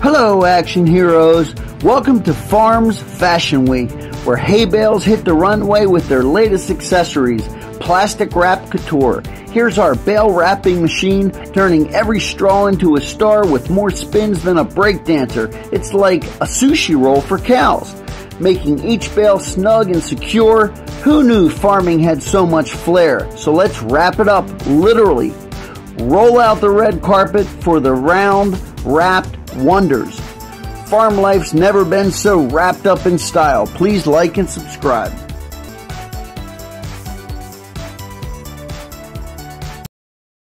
Hello action heroes, welcome to Farms Fashion Week, where hay bales hit the runway with their latest accessories, plastic wrap couture. Here's our bale wrapping machine, turning every straw into a star with more spins than a breakdancer. It's like a sushi roll for cows, making each bale snug and secure. Who knew farming had so much flair? So let's wrap it up, literally. Roll out the red carpet for the round, wrapped wonders. Farm life's never been so wrapped up in style. Please like and subscribe.